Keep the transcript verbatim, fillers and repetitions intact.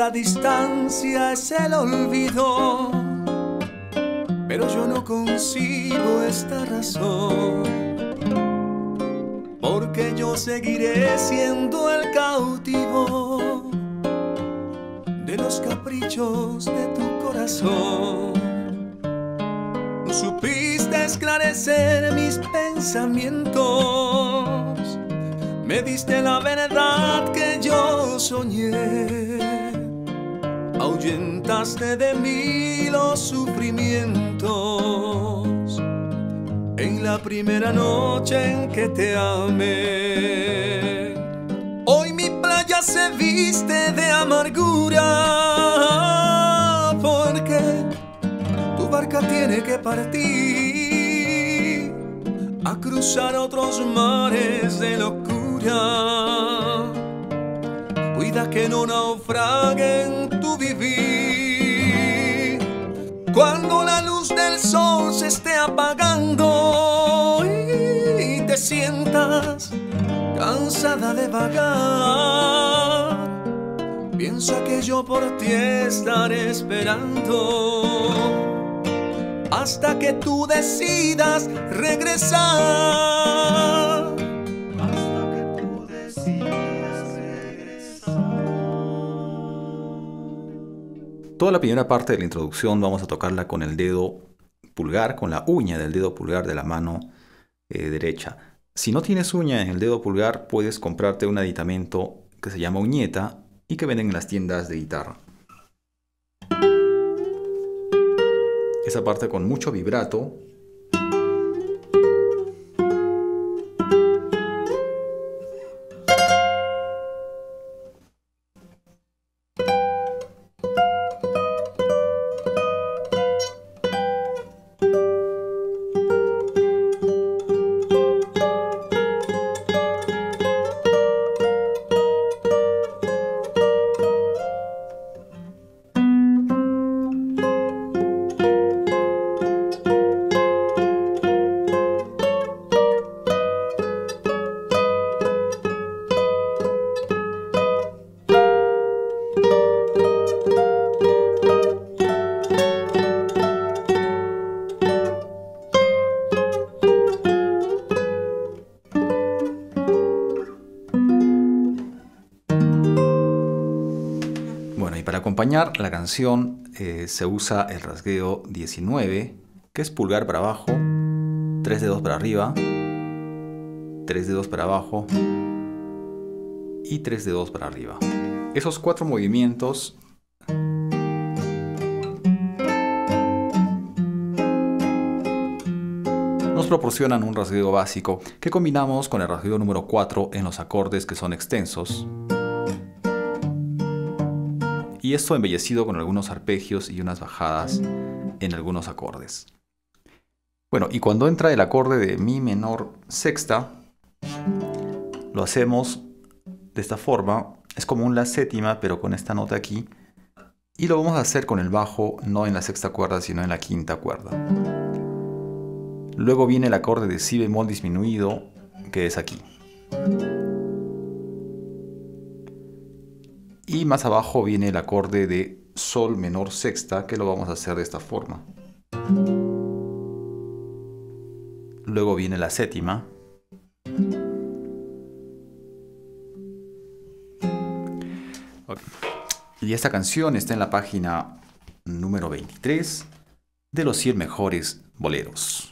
la distancia es el olvido, pero yo no consigo esta razón, porque yo seguiré siendo el cautivo de los caprichos de tu corazón. No supiste esclarecer mis pensamientos, me diste la verdad que yo soñé, ahuyentaste de mí los sufrimientos en la primera noche en que te amé. Hoy mi playa se viste de amargura, porque tu barca tiene que partir a cruzar otros mares de locura. Cuida que no naufrague en tu vivir. Cuando la luz del sol se esté apagando y te sientas cansada de vagar, piensa que yo por ti estaré esperando hasta que tú decidas regresar. Hasta que tú decidas regresar. Toda la primera parte de la introducción vamos a tocarla con el dedo pulgar, con la uña del dedo pulgar de la mano eh, derecha. Si no tienes uña en el dedo pulgar, puedes comprarte un aditamento que se llama uñeta y que venden en las tiendas de guitarra. Esa parte con mucho vibrato. Para acompañar la canción eh, se usa el rasgueo diecinueve, que es pulgar para abajo, tres dedos para arriba, tres dedos para abajo y tres dedos para arriba. Esos cuatro movimientos nos proporcionan un rasgueo básico que combinamos con el rasgueo número cuatro en los acordes que son extensos. Y esto embellecido con algunos arpegios y unas bajadas en algunos acordes. Bueno, y cuando entra el acorde de mi menor sexta, lo hacemos de esta forma. Es como un la séptima, pero con esta nota aquí. Y lo vamos a hacer con el bajo, no en la sexta cuerda, sino en la quinta cuerda. Luego viene el acorde de si bemol disminuido, que es aquí. Y más abajo viene el acorde de sol menor sexta, que lo vamos a hacer de esta forma. Luego viene la séptima. Okay. Y esta canción está en la página número veintitrés de los cien mejores boleros.